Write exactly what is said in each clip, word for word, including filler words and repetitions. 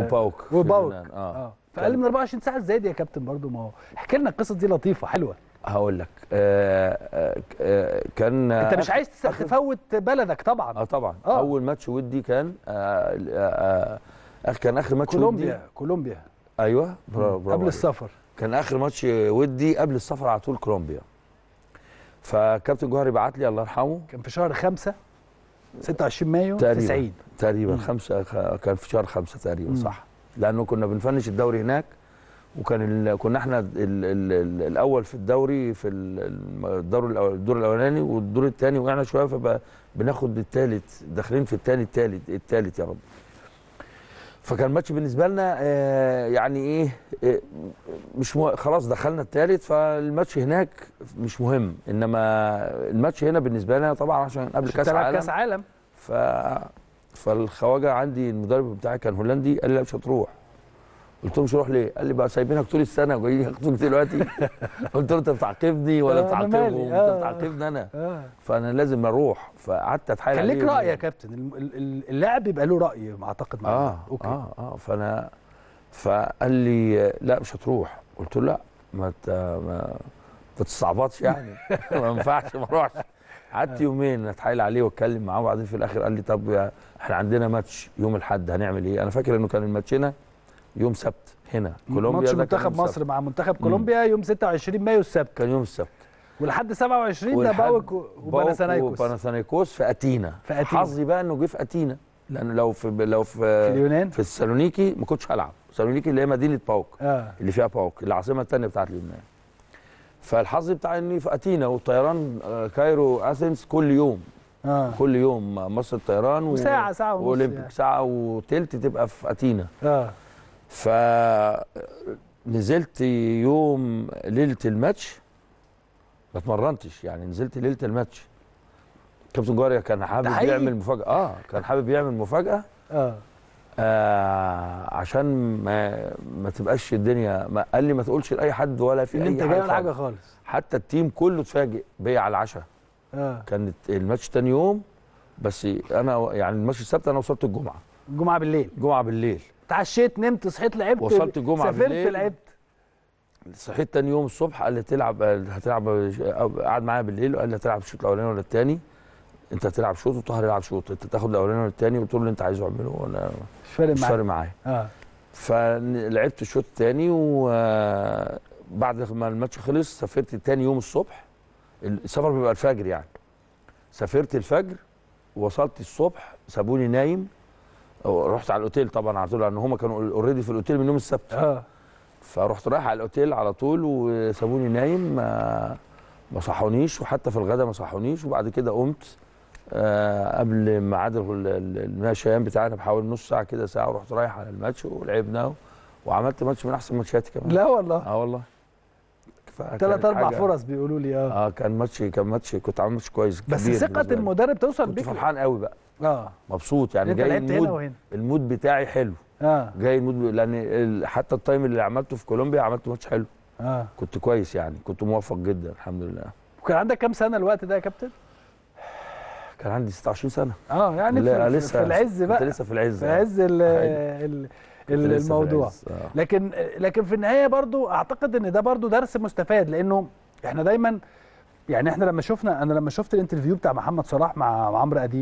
وباوك وباوك اه, آه. فاقل من أربعة وعشرين ساعه ازاي دي يا كابتن برضو؟ ما هو احكي لنا القصص دي لطيفه حلوه. هقول لك آه آه آه كان انت مش عايز تفوت بلدك طبعا. اه طبعا آه. اول ماتش ودي كان آه آه آه كان اخر ماتش كولومبيا ودي. كولومبيا ايوه برافو قبل السفر. كان اخر ماتش ودي قبل السفر على طول كولومبيا. فكابتن جوهري بعت لي الله يرحمه، كان في شهر خمسة ستة وعشرين مايو تقريبا تسعين تقريبا خمسة، كان في شهر خمسة تقريبا. مم. صح، لانه كنا بنفنش الدوري هناك، وكان كنا احنا ال ال ال الاول في الدوري في الدور الدور الاولاني والدور الثاني، وقعنا شويه فبقى بناخد الثالث، داخلين في الثاني الثالث الثالث يا رب. فكان الماتش بالنسبه لنا آه يعني ايه آه مش مو... خلاص دخلنا الثالث، فالماتش هناك مش مهم، انما الماتش هنا بالنسبه لنا طبعا عشان قبل كاس عالم كاس عالم ف فالخواجه عندي المدرب بتاعي كان هولندي، قال لي لا مش هتروح. قلت له مش هروح ليه؟ قال لي بقى سايبينك طول السنه وجايين ياخدوك دلوقتي. قلت له انت بتعاقبني ولا بتعاقبهم؟ انت بتعاقبني انا، آه. فانا لازم اروح. فقعدت اتحايل عليه. كان ليك راي يا كابتن، اللاعب بيبقى له راي اعتقد معاه. اه اوكي اه اه فانا فقال لي لا مش هتروح. قلت له لا ما ما تتصعبطش يعني. ما ينفعش ما اروحش. قعدت يومين اتحايل عليه واتكلم معاه، وبعدين في الاخر قال لي طب احنا عندنا ماتش يوم الاحد هنعمل ايه؟ انا فاكر انه كان الماتش هنا يوم سبت هنا كولومبيا، ماتش منتخب مصر مع منتخب كولومبيا يوم ستة وعشرين مايو السبت، كان يوم السبت، ولحد سبعة وعشرين ده باوك وباناثينايكوس وباناثينايكوس في اتينا. في اتينا حظي بقى انه جه في اتينا، لان لو في لو في, في اليونان في السالونيكي ما كنتش هلعب. السالونيكي اللي هي مدينه باوك آه. اللي فيها باوك العاصمه الثانيه بتاعت اليونان. فالحظ بتاعي اني في اتينا، والطيران كايرو اثينز كل يوم آه. كل يوم مصر الطيران وساعه ساعه ونص واولمبيك يعني. ساعه وثلث تبقى في اتينا. اه فنزلت يوم ليله الماتش، ما اتمرنتش يعني، نزلت ليله الماتش. كابتن جوهري كان حابب يعمل مفاجاه، اه كان حابب يعمل مفاجاه اه, آه عشان ما ما تبقاش الدنيا ما قال لي ما تقولش لاي حد ولا في اي انت حاجه جاي ولا حاجه خالص. حتى التيم كله اتفاجئ بيا على العشاء. اه كانت الماتش تاني يوم، بس انا يعني الماتش السبت انا وصلت الجمعه الجمعه بالليل الجمعه بالليل اتعشيت نمت صحيت لعبت، وصلت الجمعه بالليل سافرت لعبت. صحيت تاني يوم الصبح قال لي تلعب هتلعب، قعد معايا بالليل وقال لي هتلعب الشوط الاولاني ولا الثاني؟ انت هتلعب شوط وطاهر يلعب شوط، انت تاخد الاولاني ولا الثاني؟ قلت له اللي انت عايزه اعمله وانا مش فارق معايا مش فارق معايا اه فلعبت الشوط الثاني، وبعد ما الماتش خلص سافرت تاني يوم الصبح. السفر بيبقى الفجر يعني، سافرت الفجر ووصلت الصبح سابوني نايم، رحت على الاوتيل طبعا على طول لان هم كانوا اوريدي في الاوتيل من يوم السبت. اه فرحت رايح على الاوتيل على طول وسابوني نايم، ما ما صحونيش، وحتى في الغداء ما صحونيش. وبعد كده قمت آه قبل ميعاد المشيان بتاعنا بحوالي نص ساعه كده ساعه، ورحت رايح على الماتش ولعبنا وعملت ماتش من احسن ماتشاتي كمان. لا والله اه والله ثلاث اربع فرص بيقولوا لي. اه اه كان ماتش كان ماتش كنت عامل ماتش كويس بس ثقه المدرب توصل بيك. كنت فرحان قوي بقى، اه مبسوط يعني، جاي المود المود بتاعي حلو. اه جاي المود لان حتى التايم اللي عملته في كولومبيا عملت ماتش حلو. اه كنت كويس يعني، كنت موفق جدا الحمد لله. وكان عندك كام سنه الوقت ده يا كابتن؟ كان عندي ستة وعشرين سنه. اه يعني في, لسه في العز بقى، كنت لسه في العز في عز ال ال الموضوع. آه. لكن لكن في النهايه برضو اعتقد ان ده برضو درس مستفاد، لانه احنا دايما يعني احنا لما شفنا انا لما شفت الانترفيو بتاع محمد صلاح مع عمرو اديب،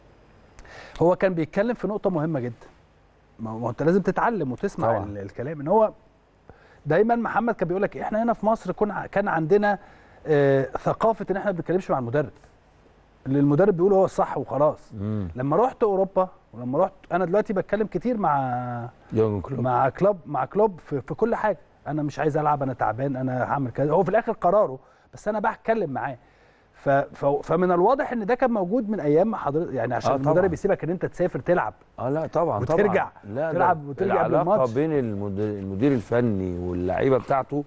هو كان بيتكلم في نقطه مهمه جدا. ما هو انت لازم تتعلم وتسمع طبعا الكلام. ان هو دايما محمد كان بيقول لك احنا هنا في مصر كنا كان عندنا آه ثقافه ان احنا ما بنتكلمش مع المدرب، اللي المدرب بيقوله هو الصح وخلاص. مم. لما رحت اوروبا ولما رحت انا دلوقتي بتكلم كتير مع كلوب. مع كلوب مع كلوب في, في كل حاجه. انا مش عايز العب، انا تعبان، انا هعمل كذا، هو في الاخر قراره، بس انا بتكلم معاه. ف... ف... فمن الواضح ان ده كان موجود من ايام حضرتك يعني، عشان آه المدرب يسيبك ان انت تسافر تلعب. اه لا طبعا وترجع طبعا لا تلعب وترجع العلاقه بالماتش. بين المدير, المدير الفني واللعيبه بتاعته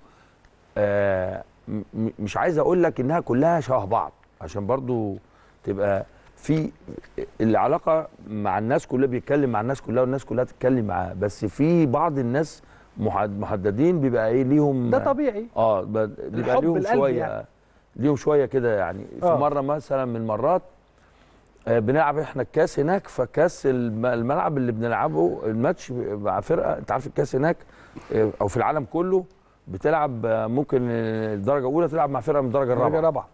آه م... مش عايز اقول لك انها كلها شبه بعض، عشان برضو تبقى في العلاقه مع الناس كلها، بيتكلم مع الناس كلها والناس كلها تتكلم معاه، بس في بعض الناس محددين بيبقى ايه ليهم، ده طبيعي. اه بيبقى ليهم شويه يعني. ليهم شويه كده يعني. في آه. مره مثلا من المرات آه بنلعب احنا الكاس هناك، فكاس الملعب اللي بنلعبه الماتش مع فرقه، انت عارف الكاس هناك آه او في العالم كله بتلعب آه ممكن الدرجه الاولى تلعب مع فرقه من الدرجه الرابعه. الدرجه الرابعه.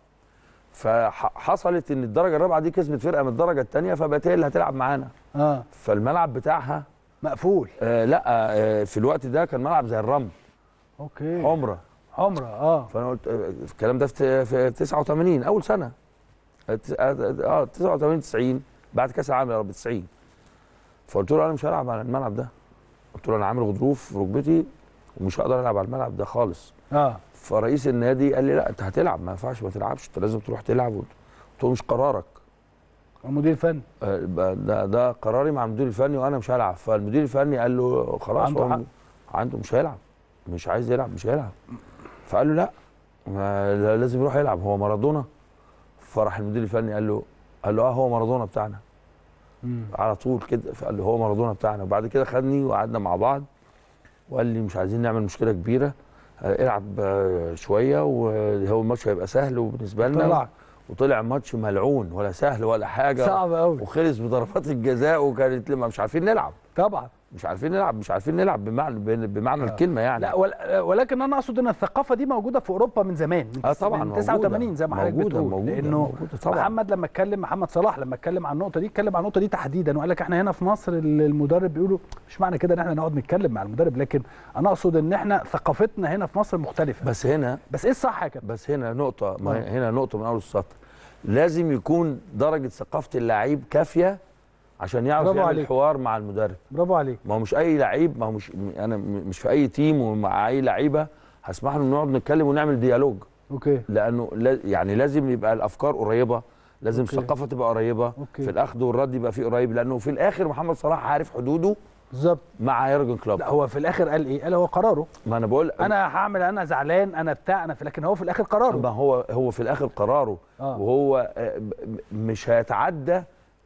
فحصلت ان الدرجه الرابعه دي كسبت فرقه من الدرجه الثانيه، فبقت هي اللي هتلعب معانا. اه فالملعب بتاعها مقفول. آه لا آه في الوقت ده كان ملعب زي الرمل. اوكي. عمره عمره اه. فانا قلت آه الكلام ده في في تسعة وثمانين اول سنه اه تسعة وثمانين تسعين بعد كاس العالم يا رب تسعين. فقلت له انا مش هلعب على الملعب ده، قلت له انا عامل غضروف في ركبتي ومش هقدر العب على الملعب ده خالص. اه فرئيس النادي قال لي لا انت هتلعب، ما ينفعش ما تلعبش، انت لازم تروح تلعب. قلت له مش قرارك. المدير الفني آه ده ده قراري مع المدير الفني وانا مش هلعب. فالمدير الفني قال له خلاص عنده حق، عنده مش هيلعب، مش عايز يلعب مش هيلعب. فقال له لا ما لازم يروح يلعب، هو مارادونا. فراح المدير الفني قال له قال له اه هو مارادونا بتاعنا. مم. على طول كده. فقال له هو مارادونا بتاعنا. وبعد كده خدني وقعدنا مع بعض وقال لي مش عايزين نعمل مشكله كبيره، العب شويه وهو الماتش هيبقى سهل وبالنسبه لنا. طلع وطلع ماتش ملعون ولا سهل ولا حاجه، صعب قوي، وخلص بضربات الجزاء، وكانت لما مش عارفين نلعب. طبعا مش عارفين نلعب مش عارفين نلعب بمعنى بمعنى آه. الكلمه يعني. لا ولكن انا اقصد ان الثقافه دي موجوده في اوروبا من زمان، من اه طبعا من تسعة وثمانين زي ما حضرتك بتقول. موجودة لانه موجودة طبعا. محمد لما اتكلم محمد صلاح لما اتكلم عن النقطه دي اتكلم عن النقطه دي تحديدا، وقال لك احنا هنا في مصر المدرب بيقولوا مش معنى كده ان احنا نقعد نتكلم مع المدرب، لكن انا اقصد ان احنا ثقافتنا هنا في مصر مختلفه. بس هنا بس ايه الصح يا كابتن؟ بس هنا نقطه ما هنا نقطه من اول السطر، لازم يكون درجه ثقافه اللعيب كافيه عشان يعرف يعمل الحوار مع المدرب. برافو عليك. ما هو مش اي لعيب، ما هو مش انا مش في اي تيم ومع اي لعيبه هسمح له نقعد نتكلم ونعمل ديالوج. اوكي. لانه يعني لازم يبقى الافكار قريبه، لازم أوكي. الثقافه تبقى قريبه. أوكي. في الاخذ والرد يبقى فيه قريب، لانه في الاخر محمد صلاح عارف حدوده بالظبط مع يورجن كلوب. لا هو في الاخر قال ايه؟ قال هو قراره. ما انا بقول انا هعمل، انا زعلان، انا بتاع انا في، لكن هو في الاخر قراره. ما هو هو في الاخر قراره. آه. وهو مش هيتعدى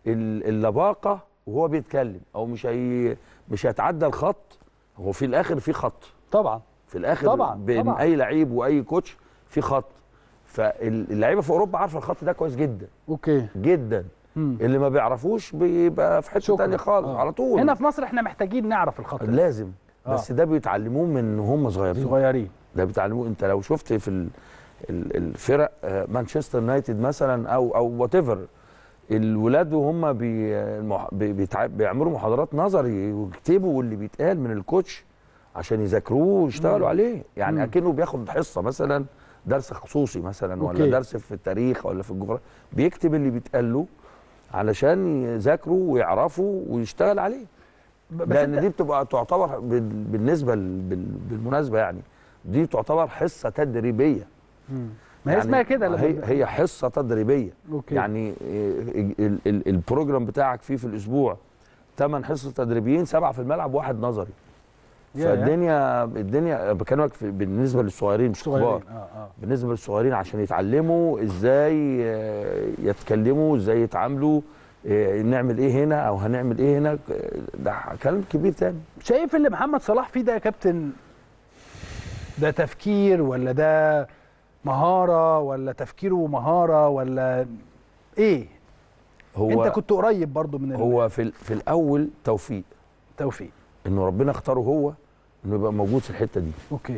اللباقه وهو بيتكلم، او مش هي مش هيتعدى الخط. هو في الاخر في خط طبعا، في الاخر طبعا بين طبعا. اي لعيب واي كوتش في خط. فاللعيبه في اوروبا عارفه الخط ده كويس جدا. اوكي جدا. مم. اللي ما بيعرفوش بيبقى في حته ثانيه خالص. آه. على طول. هنا في مصر احنا محتاجين نعرف الخط ده. لازم. آه. بس ده بيتعلموه من هم صغيرين صغيرين ده بيتعلموه. انت لو شفت في الفرق مانشستر يونايتد مثلا او او وات ايفر، الولاد وهم بي بي بيعملوا محاضرات نظري ويكتبوا اللي بيتقال من الكوتش عشان يذاكروه ويشتغلوا عليه. يعني اكنه بياخد حصه مثلا، درس خصوصي مثلا، ولا أوكي. درس في التاريخ ولا في الجغرافيا، بيكتب اللي بيتقال له علشان يذاكروا ويعرفوا ويشتغل عليه. لان دي بتبقى تعتبر بالنسبه بالمناسبه يعني دي تعتبر حصه تدريبيه. مم. ما هي يعني اسمها كده. هي هي حصه تدريبيه. أوكي. يعني ال ال البروجرام بتاعك فيه في الاسبوع ثمان حصص تدريبيين، سبعه في الملعب واحد نظري. فالدنيا الدنيا بكلمك بالنسبه للصغيرين مش كبار. آه آه. بالنسبه للصغيرين عشان يتعلموا ازاي يتكلموا، ازاي يتعاملوا، نعمل ايه هنا او هنعمل ايه هنا. ده كلام كبير تاني. شايف اللي محمد صلاح فيه ده يا كابتن ده تفكير ولا ده مهاره، ولا تفكير ومهاره، ولا ايه؟ هو انت كنت قريب برضو من هو في في الاول توفيق توفيق انه ربنا اختاره هو انه يبقى موجود في الحته دي. اوكي.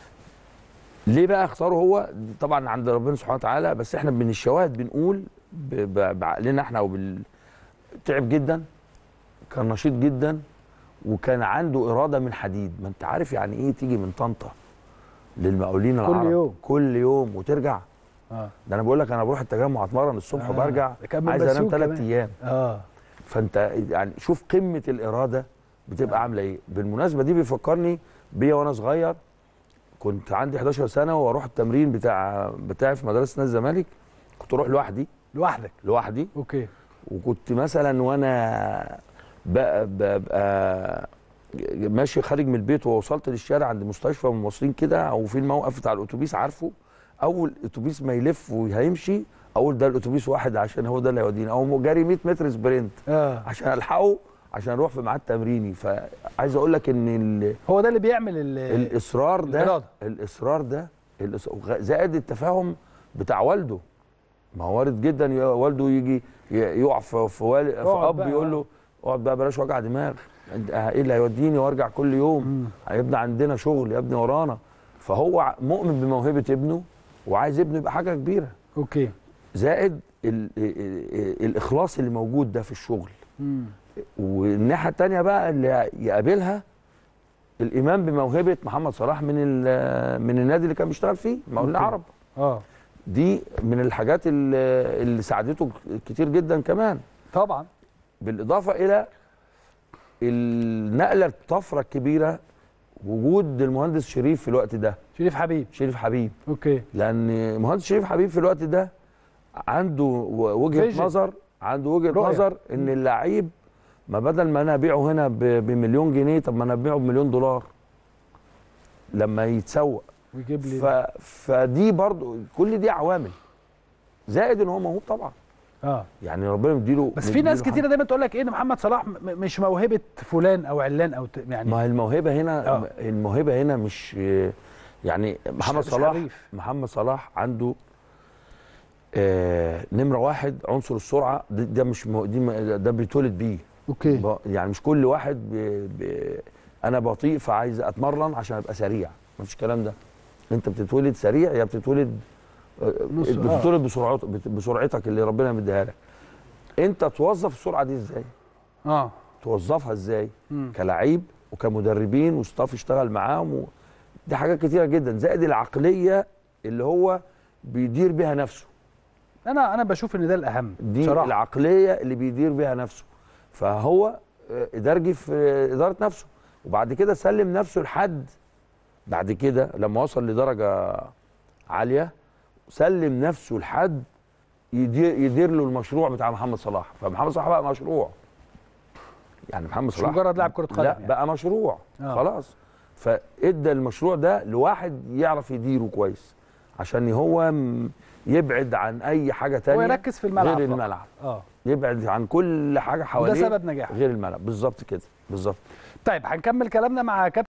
ليه بقى اختاره هو؟ طبعا عند ربنا سبحانه وتعالى، بس احنا من الشواهد بنقول بعقلنا احنا او بال... تعب جدا، كان نشيط جدا، وكان عنده اراده من حديد. ما انت عارف يعني ايه تيجي من طنطا للمقاولين العرب كل يوم كل يوم وترجع. اه ده انا بقول لك انا بروح التجمع اتمرن الصبح آه. وبرجع عايز انام ثلاث ايام. اه فانت يعني شوف قمه الاراده بتبقى آه. عامله ايه. بالمناسبه دي بيفكرني بيا وانا صغير، كنت عندي حداشر سنه واروح التمرين بتاع بتاعي في مدرسه نادي الزمالك. كنت اروح لوحدي. لوحدك؟ لوحدي. اوكي. وكنت مثلا وانا بقى, بقى ماشي خارج من البيت ووصلت للشارع عند مستشفى من المصريين كده، او في الموقف بتاع الاتوبيس عارفه، اول اتوبيس ما يلف وهيمشي اقول ده الاتوبيس واحد عشان هو ده اللي هيودينا، او جاري مية متر سبرنت آه. عشان الحقه عشان اروح في ميعاد تمريني. فعايز اقول لك ان هو ده اللي بيعمل الاصرار ده الإرادة. الاصرار ده زائد التفاهم بتاع والده. ما هو وارد جدا والده يجي يقع في في, والد في اب يقول له اقعد بقى بلاش وجع دماغ، ايه اللي هيوديني وارجع كل يوم؟ يا ابني عندنا شغل، يا ابني ورانا. فهو مؤمن بموهبه ابنه وعايز ابنه يبقى حاجه كبيره. اوكي. زائد ال ال الاخلاص اللي موجود ده في الشغل. مم. والناحيه الثانيه بقى اللي يقابلها الايمان بموهبه محمد صلاح من من النادي اللي كان بيشتغل فيه، مقاولين العرب. اه دي من الحاجات اللي, اللي ساعدته كتير جدا كمان. طبعا. بالاضافه الى النقله الطفره الكبيره وجود المهندس شريف في الوقت ده. شريف حبيب. شريف حبيب. اوكي. لان المهندس شريف حبيب في الوقت ده عنده وجهه فيجن. نظر عنده وجهه رؤية. نظر ان اللعيب ما بدل ما انا ابيعه هنا بمليون جنيه، طب ما انا ابيعه بمليون دولار لما يتسوق ويجيب لي. ف... فدي برضو كل دي عوامل، زائد ان هو موهوب طبعا. اه يعني ربنا مديله. بس في ناس كتيره دايما تقول لك ايه ان محمد صلاح مش موهبه فلان او علان او ت... يعني ما الموهبه هنا آه. الموهبه هنا مش يعني محمد مش صلاح مش محمد صلاح عنده آه نمره واحد عنصر السرعه، ده, ده مش مو... دي ده بيتولد بيه. اوكي. يعني مش كل واحد ب... ب... انا بطيء فعايز اتمرن عشان ابقى سريع، مفيش الكلام ده. انت بتتولد سريع يا بتتولد بتتولد بسرعتك بسرعتك اللي ربنا مديها لك. انت توظف السرعه دي ازاي؟ اه توظفها ازاي؟ مم. كلاعب وكمدربين وستاف يشتغل معاهم و... دي حاجات كتيره جدا، زائد العقليه اللي هو بيدير بيها نفسه. انا انا بشوف ان ده الاهم دي بصراحة. العقليه اللي بيدير بيها نفسه، فهو ادارجي في اداره نفسه، وبعد كده سلم نفسه لحد بعد كده لما وصل لدرجه عاليه سلم نفسه لحد يدير, يدير له المشروع بتاع محمد صلاح. فمحمد صلاح بقى مشروع، يعني محمد صلاح مش مجرد لاعب كره قدم، لا يعني. بقى مشروع. آه. خلاص. فادى المشروع ده لواحد يعرف يديره كويس عشان هو يبعد عن اي حاجه ثانيه ويركز في الملعب غير الملعب. اه يبعد عن كل حاجه حواليه، وده سبب نجاحه غير الملعب. بالظبط كده، بالظبط. طيب هنكمل كلامنا مع كابتن